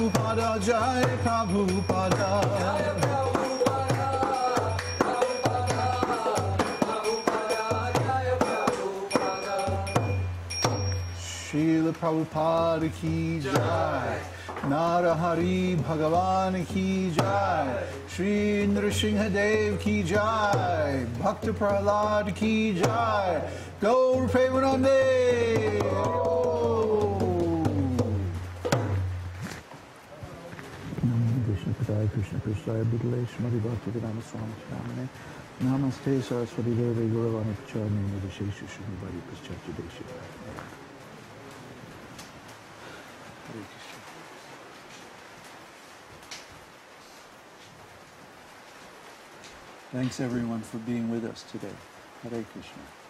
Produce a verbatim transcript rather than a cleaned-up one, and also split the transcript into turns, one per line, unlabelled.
Prabhupada, Jai Prabhupada. Srila Prabhupada ki jai, Narahari Bhagavan ki jai, Shri Nrsimha Dev ki jai, Bhakta Prahlad ki jai, Gaur Premanande. Krishna Padaya Krishna Krishna Bhutale Shrimati Bhaktivedanta Swami Chamane Namaste Saraswati Devi Guravani Pacharni Nidesheshu Shrimati Paschatya Deshi. Thanks everyone for being with us today. Hare Krishna.